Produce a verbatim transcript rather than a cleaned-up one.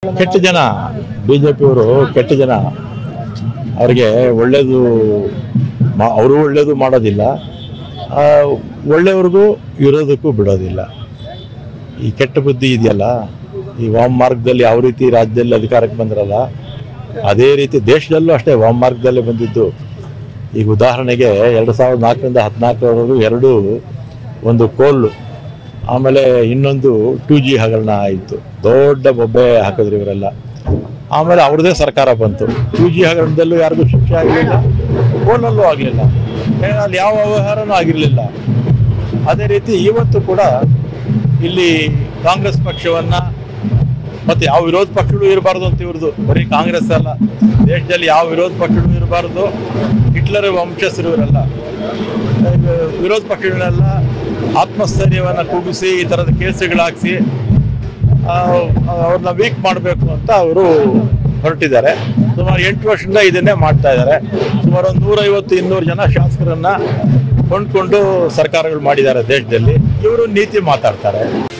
ಕೆಟ್ಟ ಜನ ಬಿಜೆಪಿಯವರು ಕೆಟ್ಟ ಜನ ಅವರಿಗೆ ಒಳ್ಳೇದು ಅವರು ಒಳ್ಳೇದು ಮಾಡೋದಿಲ್ಲ, ಒಳ್ಳೆಯವ್ರಿಗೂ ಇರೋದಕ್ಕೂ ಬಿಡೋದಿಲ್ಲ. ಈ ಕೆಟ್ಟ ಬುದ್ಧಿ ಇದೆಯಲ್ಲ, ಈ ವಾಮ ಮಾರ್ಗದಲ್ಲಿ ಯಾವ ರೀತಿ ರಾಜ್ಯದಲ್ಲಿ ಅಧಿಕಾರಕ್ಕೆ ಬಂದ್ರಲ್ಲ ಅದೇ ರೀತಿ ದೇಶದಲ್ಲೂ ಅಷ್ಟೇ ವಾಮ ಮಾರ್ಗದಲ್ಲೇ ಬಂದಿದ್ದು. ಈಗ ಉದಾಹರಣೆಗೆ ಎರಡು ಸಾವಿರದ ನಾಲ್ಕರಿಂದ ಹದಿನಾಲ್ಕರವರೆಗೂ ಎರಡು ಒಂದು ಕೋಲು, ಆಮೇಲೆ ಇನ್ನೊಂದು ಟೂ ಜಿ ಹಗರಣ ಆಯಿತು, ದೊಡ್ಡ ಬೊಬ್ಬೆ ಹಾಕಿದ್ರು ಇವರೆಲ್ಲ. ಆಮೇಲೆ ಅವ್ರದ್ದೇ ಸರ್ಕಾರ ಬಂತು. ಟೂ ಜಿ ಹಗರಣದಲ್ಲೂ ಯಾರಿಗೂ ಶಿಕ್ಷೆ ಆಗಲಿಲ್ಲ, ಕೋಲಲ್ಲೂ ಆಗಲಿಲ್ಲ, ಅಲ್ಲಿ ಯಾವ ವ್ಯವಹಾರನೂ ಆಗಿರಲಿಲ್ಲ. ಅದೇ ರೀತಿ ಇವತ್ತು ಕೂಡ ಇಲ್ಲಿ ಕಾಂಗ್ರೆಸ್ ಪಕ್ಷವನ್ನ ಮತ್ತೆ ಯಾವ ವಿರೋಧ ಪಕ್ಷಗಳು ಇರಬಾರ್ದು ಅಂತ ಇವ್ರದ್ದು, ಬರೀ ಕಾಂಗ್ರೆಸ್ ಅಲ್ಲ, ದೇಶದಲ್ಲಿ ಯಾವ ವಿರೋಧ ಪಕ್ಷಗಳು ಇರಬಾರ್ದು, ಹಿಟ್ಲರ್ ವಂಶಸ್ಥರು ಇವರೆಲ್ಲ, ವಿರೋಧ ಪಕ್ಷಗಳೆಲ್ಲ ಆತ್ಮಸ್ಥೈರ್ಯವನ್ನು ಕುಗ್ಗಿಸಿ ಈ ಥರದ ಕೇಸುಗಳಾಗಿಸಿ ಅವ್ರನ್ನ ವೀಕ್ ಮಾಡಬೇಕು ಅಂತ ಅವರು ಹೊರಟಿದ್ದಾರೆ. ಸುಮಾರು ಎಂಟು ವರ್ಷದಿಂದ ಇದನ್ನೇ ಮಾಡ್ತಾ ಇದ್ದಾರೆ. ಸುಮಾರು ಒಂದು ನೂರೈವತ್ತು ಇನ್ನೂರು ಜನ ಶಾಸಕರನ್ನ ಕೊಂಡ್ಕೊಂಡು ಸರ್ಕಾರಗಳು ಮಾಡಿದ್ದಾರೆ ದೇಶದಲ್ಲಿ. ಇವರು ನೀತಿ ಮಾತಾಡ್ತಾರೆ.